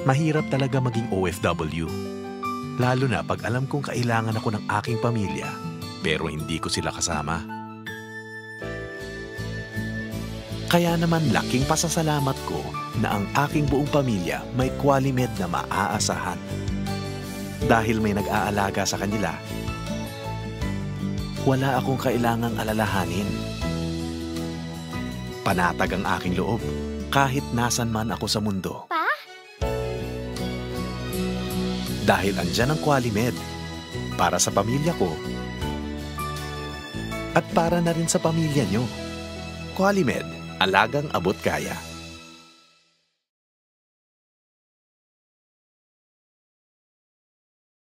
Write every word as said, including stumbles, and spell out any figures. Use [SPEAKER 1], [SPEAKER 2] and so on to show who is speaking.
[SPEAKER 1] Mahirap talaga maging O F W. Lalo na pag alam kong kailangan ako ng aking pamilya, pero hindi ko sila kasama. Kaya naman laking pasasalamat ko na ang aking buong pamilya may Qualimed na maaasahan. Dahil may nag-aalaga sa kanila, wala akong kailangang alalahanin. Panatag ang aking loob kahit nasan man ako sa mundo.
[SPEAKER 2] Pa?
[SPEAKER 1] Dahil andyan ang Qualimed para sa pamilya ko at para na rin sa pamilya nyo. Qualimed, alagang abot kaya.